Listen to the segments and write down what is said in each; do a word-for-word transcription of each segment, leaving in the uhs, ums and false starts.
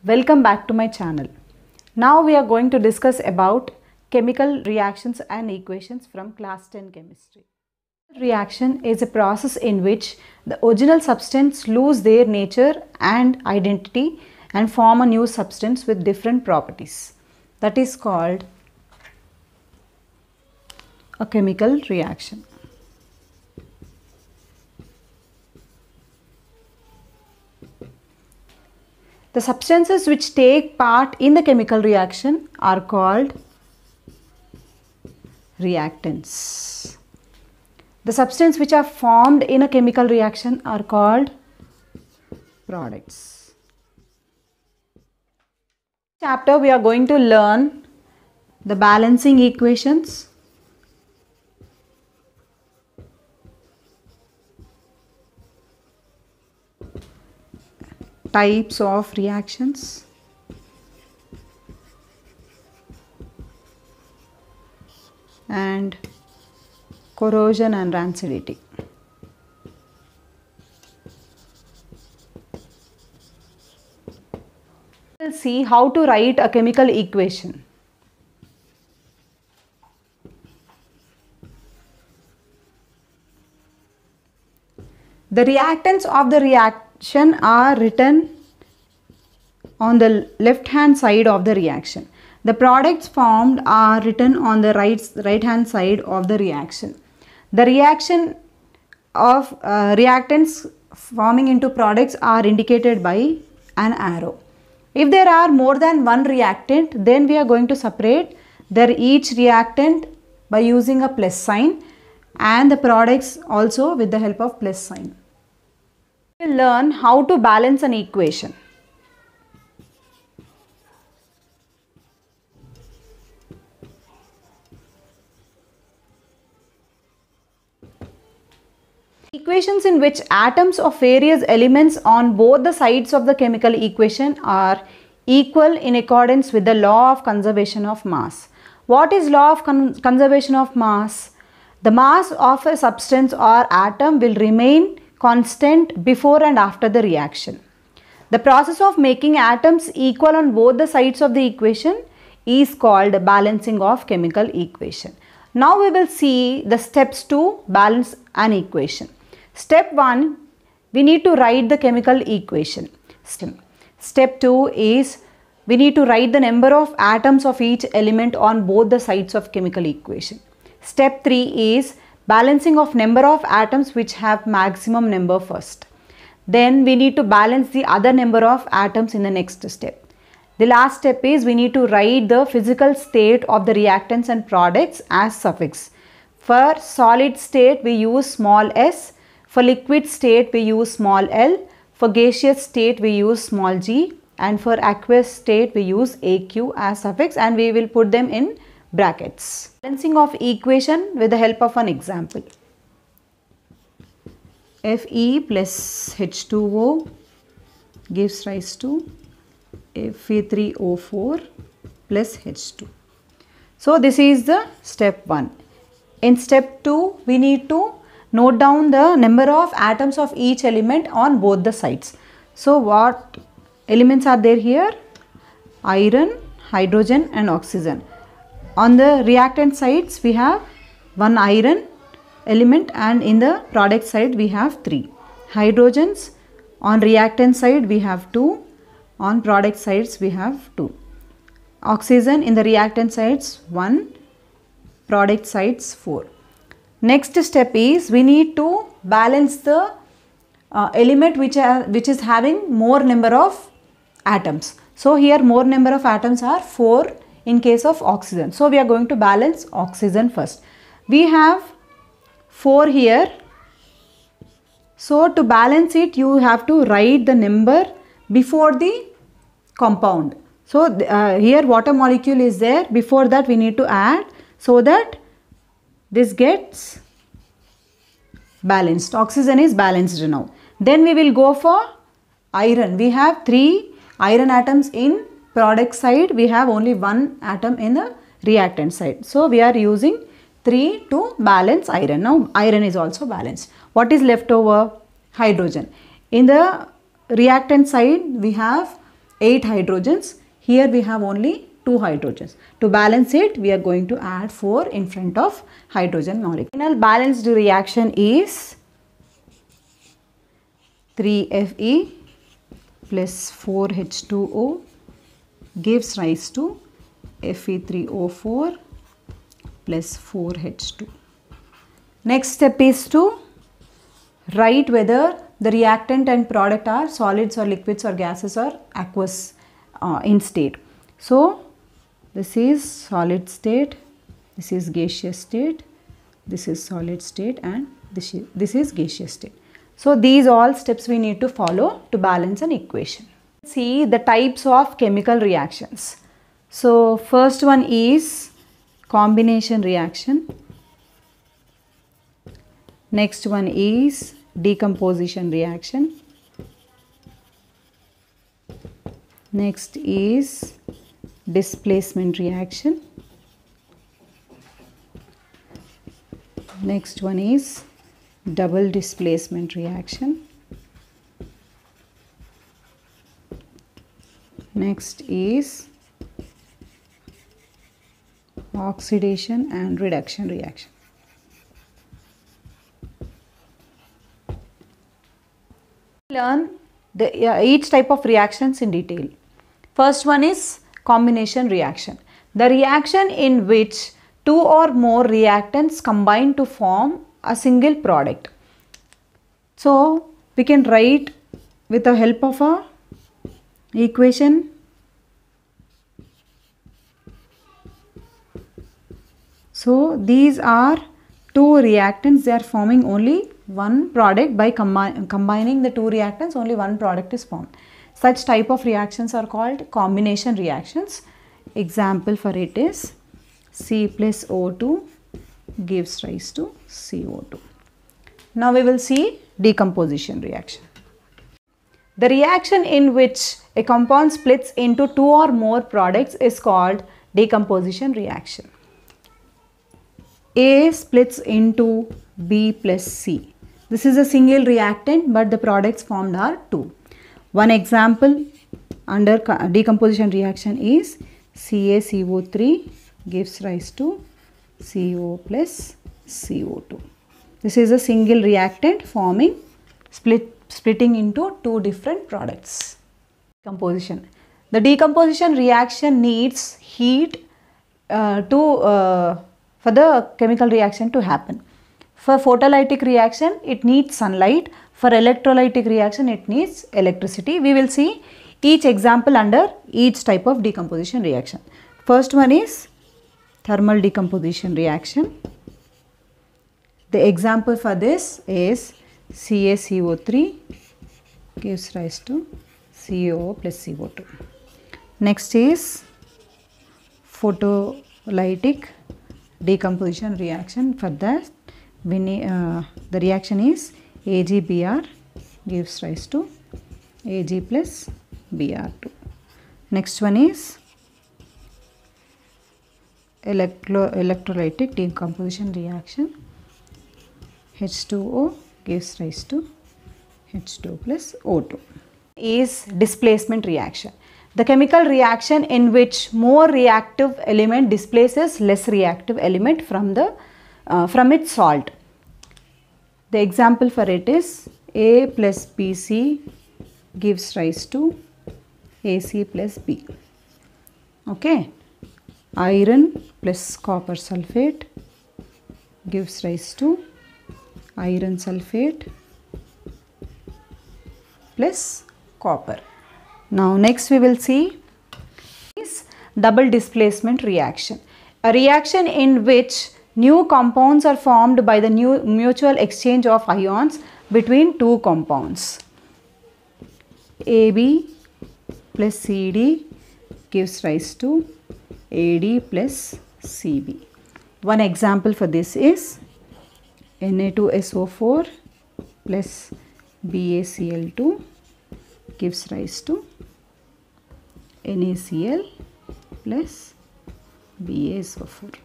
Welcome back to my channel. Now we are going to discuss about chemical reactions and equations from class ten chemistry. Reaction is a process in which the original substance lose their nature and identity and form a new substance with different properties. That is called a chemical reaction. The substances which take part in the chemical reaction are called reactants. The substances which are formed in a chemical reaction are called products. In this chapter we are going to learn the balancing equations, types of reactions, and corrosion and rancidity. We'll see how to write a chemical equation. The reactants of the reaction are written on the left hand side of the reaction. The products formed are written on the right, right hand side of the reaction. The reaction of uh, reactants forming into products are indicated by an arrow. If there are more than one reactant, then we are going to separate their each reactant by using a plus sign and the products also with the help of plus sign. We will learn how to balance an equation. Equations in which atoms of various elements on both the sides of the chemical equation are equal in accordance with the law of conservation of mass. What is law of con conservation of mass? The mass of a substance or atom will remain constant before and after the reaction. The process of making atoms equal on both the sides of the equation is called balancing of chemical equation. Now we will see the steps to balance an equation. Step one, we need to write the chemical equation. Step two is we need to write the number of atoms of each element on both the sides of chemical equation. Step three is balancing of number of atoms which have maximum number first. Then we need to balance the other number of atoms in the next step. The last step is we need to write the physical state of the reactants and products as suffix. For solid state we use small s, for liquid state we use small l, for gaseous state we use small g, and for aqueous state we use aq as suffix, and we will put them in brackets. Balancing of equation with the help of an example. Fe plus H two O gives rise to Fe three O four plus H two. So this is the step one. In step two we need to note down the number of atoms of each element on both the sides. So what elements are there here? Iron, hydrogen and oxygen. On the reactant sides we have one iron element, and in the product side we have three. Hydrogens on reactant side we have two, on product sides we have two. Oxygen in the reactant sides one, product sides four. Next step is we need to balance the uh, element which, are, which is having more number of atoms. So here more number of atoms are four in case of oxygen. So we are going to balance oxygen first. We have four here. So to balance it you have to write the number before the compound. So uh, here water molecule is there, before that we need to add so that this gets balanced. Oxygen is balanced now. Then we will go for iron. We have three iron atoms in product side. We have only one atom in the reactant side. So we are using three to balance iron. Now iron is also balanced. What is left over? Hydrogen. In the reactant side we have eight hydrogens. Here we have only two hydrogens. To balance it, we are going to add four in front of hydrogen molecule. Final balanced reaction is three F E plus four H two O gives rise to F E three O four plus four H two. Next step is to write whether the reactant and product are solids or liquids or gases or aqueous uh, in state. So, this is solid state, this is gaseous state, this is solid state, and this is, this is gaseous state. So, these all steps we need to follow to balance an equation. See the types of chemical reactions. So, first one is combination reaction. Next one is decomposition reaction. Next is displacement reaction. Next one is double displacement reaction. Next is oxidation and reduction reaction. Learn the, uh, each type of reactions in detail. First one is combination reaction. The reaction in which two or more reactants combine to form a single product. So, we can write with the help of a equation. So, these are two reactants, they are forming only one product. By combi combining the two reactants, only one product is formed. Such type of reactions are called combination reactions. Example for it is C plus O two gives rise to C O two. Now we will see decomposition reaction. The reaction in which a compound splits into two or more products is called decomposition reaction. A splits into B plus C. This is a single reactant, but the products formed are two. One example under decomposition reaction is C A C O three gives rise to C O plus C O two. This is a single reactant forming split splitting into two different products. Decomposition. The decomposition reaction needs heat uh, to uh, for the chemical reaction to happen. For photolytic reaction, it needs sunlight. For electrolytic reaction, it needs electricity. We will see each example under each type of decomposition reaction. First one is thermal decomposition reaction. The example for this is C A C O three gives rise to C O plus C O two. Next is photolytic decomposition reaction. For that, we need, uh, the reaction is A G B R gives rise to A G plus B R two. Next one is electro electrolytic decomposition reaction. H two O gives rise to H two plus O two. Is displacement reaction. The chemical reaction in which more reactive element displaces less reactive element from the uh, from its salt. The example for it is A plus B C gives rise to A C plus B. Okay. Iron plus copper sulfate gives rise to iron sulfate plus copper. Now next we will see is double displacement reaction. A reaction in which new compounds are formed by the new mutual exchange of ions between two compounds. A B plus C D gives rise to A D plus C B. One example for this is N A two S O four plus B A C L two gives rise to N A C L plus B A S O four.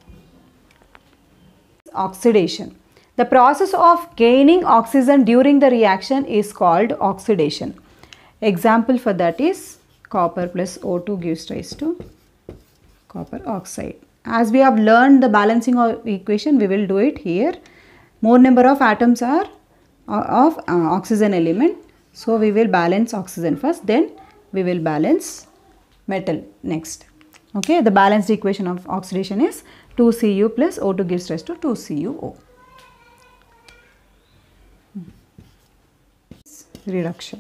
Oxidation. The process of gaining oxygen during the reaction is called oxidation. Example for that is copper plus O two gives rise to copper oxide. As we have learned the balancing of equation, we will do it here. More number of atoms are of uh, oxygen element. So we will balance oxygen first, then we will balance metal next. Okay, the balanced equation of oxidation is two C u plus O two gives rise to two C u O. Reduction.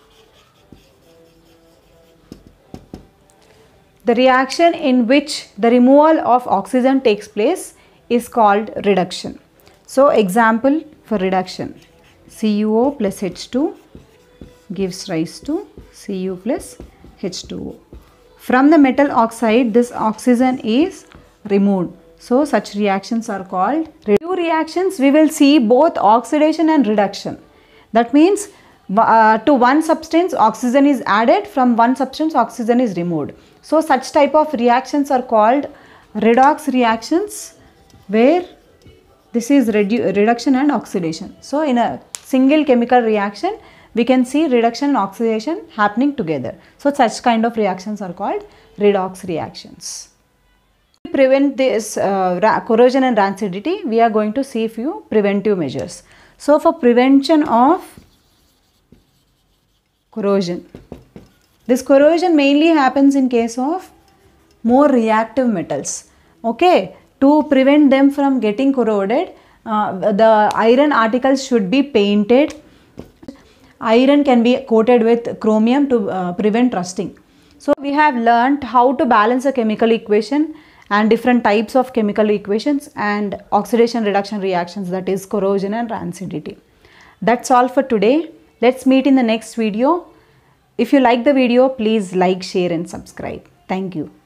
The reaction in which the removal of oxygen takes place is called reduction. So example for reduction, C u O plus H two gives rise to C u plus H two O. From the metal oxide, this oxygen is removed. So such reactions are called. Two reactions we will see both oxidation and reduction. That means uh, to one substance oxygen is added, from one substance oxygen is removed. So such type of reactions are called redox reactions, where this is redu reduction and oxidation. So in a single chemical reaction, we can see reduction and oxidation happening together. So such kind of reactions are called redox reactions. To prevent this uh, corrosion and rancidity, we are going to see few preventive measures. So for prevention of corrosion, this corrosion mainly happens in case of more reactive metals. Okay, to prevent them from getting corroded, uh, the iron articles should be painted. Iron can be coated with chromium to uh, prevent rusting. So we have learnt how to balance a chemical equation and different types of chemical equations and oxidation reduction reactions, that is corrosion and rancidity. That's all for today. Let's meet in the next video. If you like the video, please like, share and subscribe. Thank you.